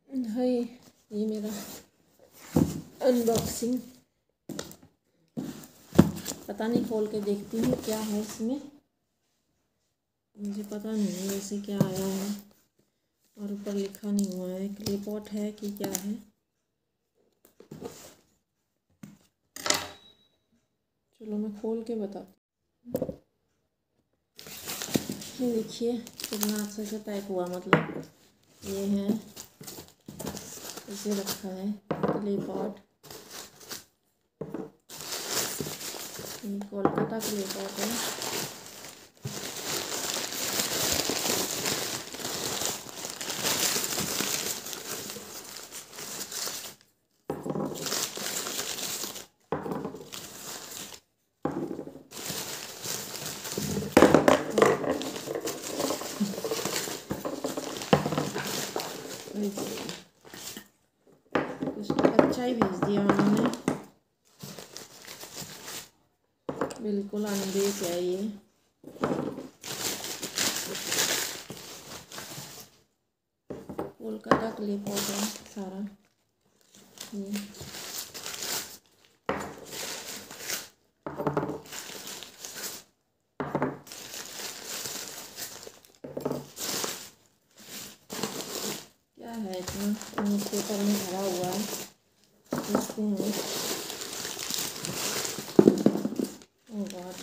है ये मेरा अनबॉक्सिंग। पता नहीं, खोल के देखती हूँ क्या है इसमें। मुझे पता नहीं है वैसे क्या आया है, और ऊपर लिखा नहीं हुआ है क्ले पॉट है कि क्या है। चलो मैं खोल के बताती हूँ। ये देखिए कितना अच्छे से पैक हुआ, मतलब ये है, इसे रखा है क्ले पॉट। ये कोलकाता क्ले पॉट है। कुछ तो अच्छा ही भेज दिया उन्होंने, बिल्कुल अनबेक है ये। कोलकाता क्ले पॉट है सारा ये। क्या है इतना न्यूज़पेपर में भरा हुआ है, देखते हैं। ओह गॉड,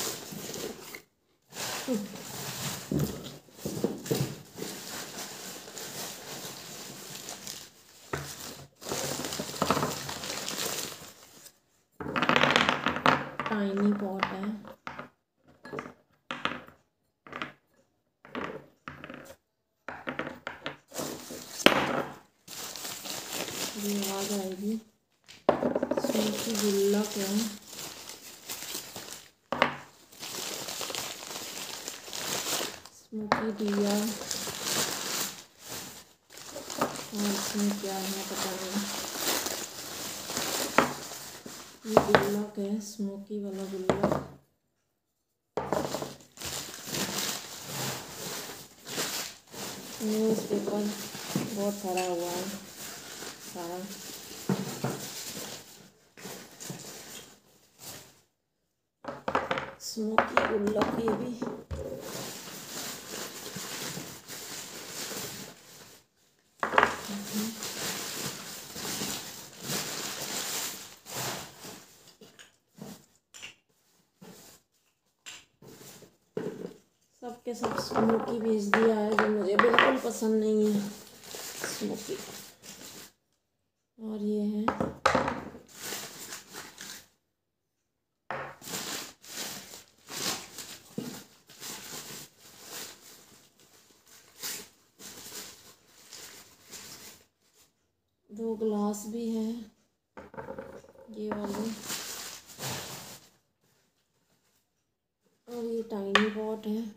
टाइनी पॉट है। ये आवाज़ आएगी। स्मोकी गुल्लक है, स्मोकी दिया, और इसमें क्या है पता नहीं। ये गुल्लक है, स्मोकी वाला गुल्लक। न्यूज़पेपर बहुत भरा हुआ है सारा। स्मोकी गुल्लक ये भी। सबके सब स्मोकी भेज दिया है, जो मुझे बिल्कुल पसंद नहीं है स्मोकी। और ये है दो ग्लास भी है ये वाले, और ये टाइनी पॉट है।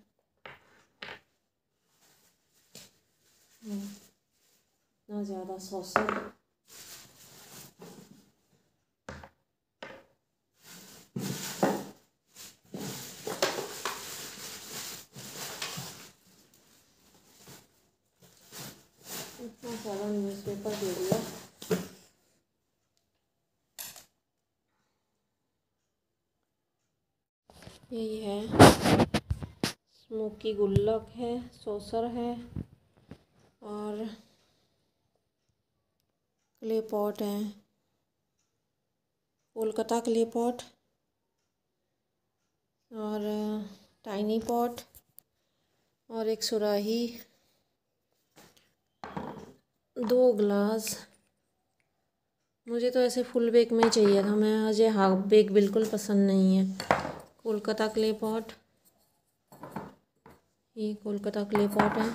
इतना ज़्यादा सॉसर, इतना सारा न्यूज़पेपर दे दिया। यही है, स्मोकी गुल्लक है, सॉसर है, और क्ले पॉट है, कोलकाता क्ले पॉट, और टाइनी पॉट, और एक सुराही, दो ग्लास। मुझे तो ऐसे फुल बेक में चाहिए था, मुझे हाफ बेक बिल्कुल पसंद नहीं है। कोलकाता क्ले पॉट, ये कोलकाता क्ले पॉट है,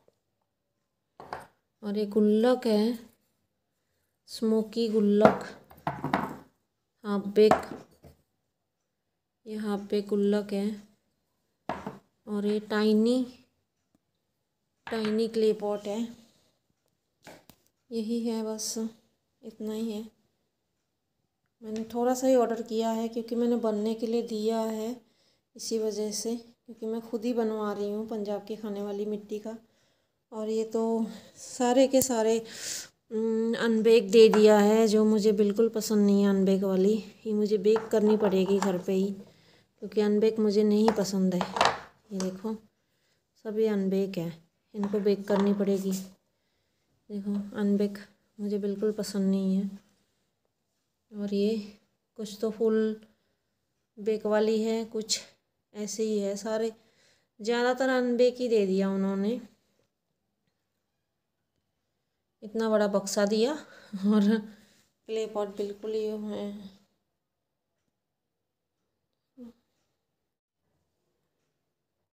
और ये गुल्लक है, स्मोकी गुल्लक हाफ बेक, ये हाफ बेक गुल्लक है, और ये टाइनी क्ले पॉट है। यही है, बस इतना ही है। मैंने थोड़ा सा ही ऑर्डर किया है क्योंकि मैंने बनने के लिए दिया है, इसी वजह से, क्योंकि मैं खुद ही बनवा रही हूँ पंजाब के खाने वाली मिट्टी का। और ये तो सारे के सारे अनबेक दे दिया है, जो मुझे बिल्कुल पसंद नहीं है। अनबेक वाली ये मुझे बेक करनी पड़ेगी घर पे ही, क्योंकि अनबेक मुझे नहीं पसंद है। ये देखो सभी अनबेक है, इनको बेक करनी पड़ेगी। देखो अनबेक मुझे बिल्कुल पसंद नहीं है। और ये कुछ तो फुल बेक वाली है, कुछ ऐसे ही है। सारे ज़्यादातर अनबेक ही दे दिया उन्होंने। इतना बड़ा बक्सा दिया और क्ले पॉट बिल्कुल ही है